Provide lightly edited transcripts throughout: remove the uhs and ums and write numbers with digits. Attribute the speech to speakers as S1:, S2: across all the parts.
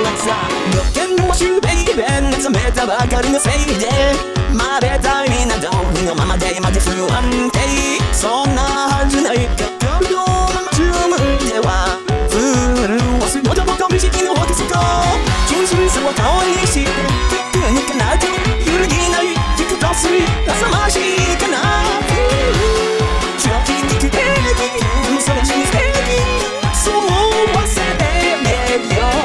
S1: さ予見もしベイベン冷めたばかりのせいでまれた意味などのままでまで不安定そんなはずない心のまま注目では潤すほども無意識の音すか純粋さを顔にして何かなく揺るぎない聞くとする浅ましいかな正直聞くべきそれ人生そう忘れてねよ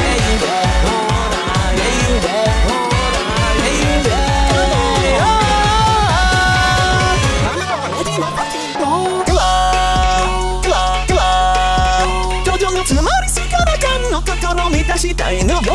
S1: つまりすからかんの心満たしたいのよ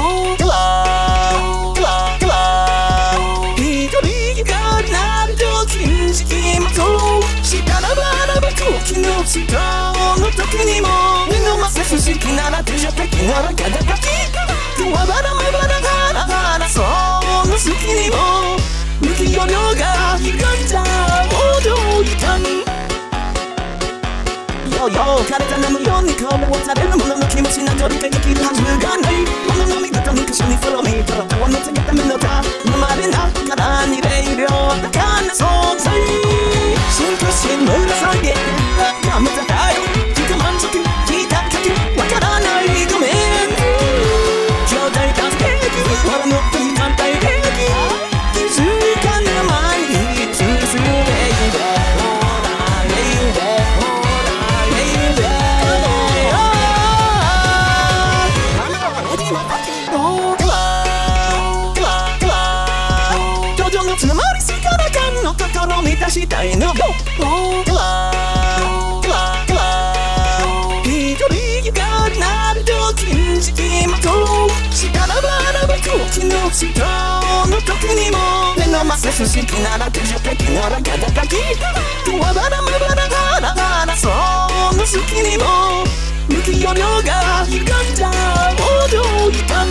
S1: 一人がなると禁止気もそうしたらばらば空気のストーンの時にも飲ませ不思議なら手じゃ的なら肩書きわばらまばらはらはらその好きにも不器用が開いた驚いたよ枯れた名のようにこぼされるものの気持ちなど理解できるはずがないものの見事に箇所にフォローミーとろをのつけた目のたまれながらに霊量高な存在進化し紫げやめただよ自己満足聞いたかけわからないごめん兄弟助け俺の手に反対的気づかぬ前に進めつまりすからかんの心満たしたいのよ一人がなると禁止気もとしたらばらば空気のストーンの時にも目のませ不思議なら手錠的なら肩書きわばらまばらはらはらその好きにも不器用が歪んだ驚いた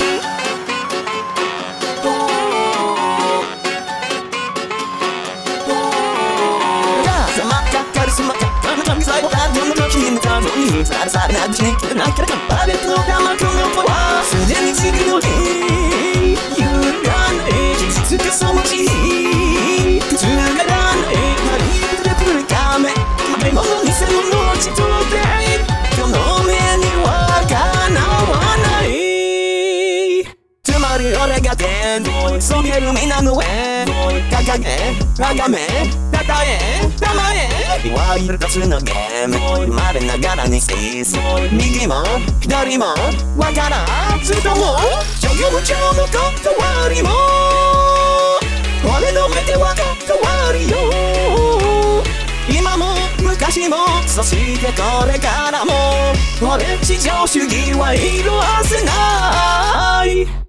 S1: 最後だどの時に向かうのにさらさらなくしに切れなきゃパレットの玉くの子はすでに次の日揺らない事実がその日普通がらないハリウッドで来るため前物偽物自動でこの目にはかなわないつまり俺が天をそげる皆の上掲げあがめたたえたまえいわゆる2つのゲーム生まれながらにステース右も左もわからずとも諸行無常の断りも俺の目では断りよ今も昔もそしてこれからも俺至上主義は色あせない